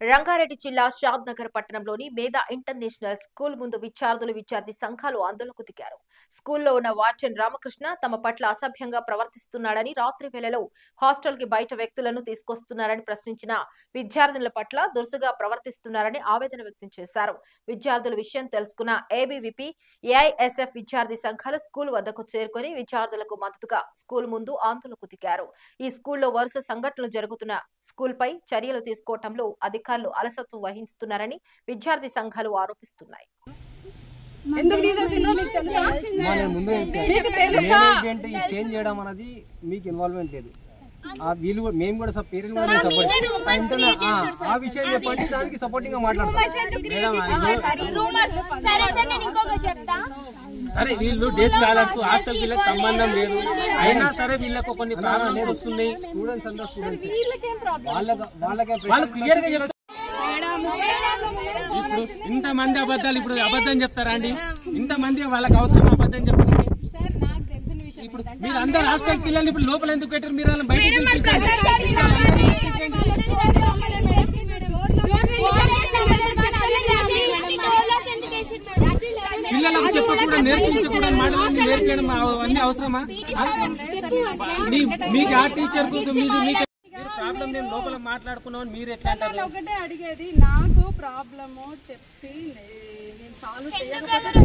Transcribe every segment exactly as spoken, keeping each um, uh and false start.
రంగారెడ్డి జిల్లా షాద్ నగర్ పట్టణంలోని మేధా ఇంటర్నేషనల్ స్కూల్ ముందు విద్యార్థులు విద్యార్థి సంఘాలు ఆందోళనకు దిగారు. స్కూల్లో ఉన్న వార్డెన్ రామకృష్ణ తమ పట్ల అసభ్యంగా ప్రవర్తిస్తున్నాడని, రాత్రి వేళలో హాస్టల్ కి బయట వ్యక్తులను తీసుకొస్తున్నారని ప్రశ్నించిన విద్యార్థుల పట్ల దురుసుగా ప్రవర్తిస్తున్నారని ఆవేదన వ్యక్తం చేశారు. విద్యార్థుల విషయం తెలుసుకున్న ఏబీవీపీ, ఏఐఎస్ఎఫ్ విద్యార్థి సంఘాలు స్కూల్ వద్దకు చేరుకుని విద్యార్థులకు మద్దతుగా స్కూల్ ముందు ఆందోళనకు దిగారు. ఈ స్కూల్లో వరుస సంఘటనలు జరుగుతున్న స్కూల్ పై చర్యలు తీసుకోవటంలో అధికారులు అలసత్వం వహిస్తున్నారని విద్యార్థి సంఘాలు ఆరోపిస్తున్నాయి. వీళ్ళు మేము కూడా పేరెంట్స్ ఆ విషయం చెప్పండి, దానికి సపోర్టింగ్ గా మాట్లాడతాం. సరే వీళ్ళు డే స్కాలర్స్, హాస్టల్ వీళ్ళకి సంబంధం లేదు, అయినా సరే వీళ్ళకు కొన్ని ప్రాబ్లమ్స్ వస్తున్నాయి. స్టూడెంట్స్ అందరూ స్టూడెంట్స్ వాళ్ళకే వాళ్ళు క్లియర్ గా చెప్తారు. ఇప్పుడు ఇంత మంది అబద్ధాలు ఇప్పుడు అబద్ధం చెప్తారా అండి? ఇంత మంది వాళ్ళకి అవసరం అబద్ధం చెప్పి ఇప్పుడు మీరు అందరు హాస్టల్ పిల్లల్ని ఇప్పుడు లోపల ఎందుకు పెట్టారు? మీరు వాళ్ళని బయట పిల్లలకు చెప్పకుండా నేర్పించకుండా మాటలు నేర్పించడం అన్ని అవసరమా? మీకు ఆ టీచర్ మీకు ప్రాబ్లం నేను లోపల మాట్లాడుకున్నాను, మీరు ఎట్లా అంటారు? ఒకటే అడిగేది, నాకు ప్రాబ్లము చెప్పి నేను సాల్వ్ చేయకపోతే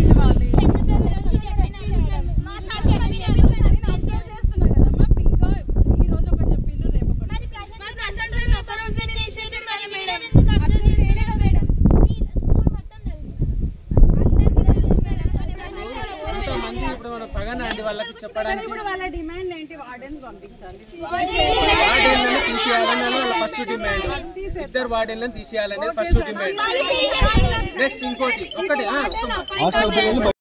ఈ రోజు ఒకటి చెప్పిండ్రు, రేపు పగనండి వాళ్ళకి చెప్పడానికి. ఇప్పుడు వాళ్ళ డిమాండ్ ఏంటి? వార్డెన్స్ పంపించాలి, వార్డెన్లను తీసేయాలని వాళ్ళ ఫస్ట్ డిమాండ్. ఇద్దరు వార్డెన్లను తీసేయాలనేది ఫస్ట్ డిమాండ్. నెక్స్ట్ ఇంకోటి ఒకటి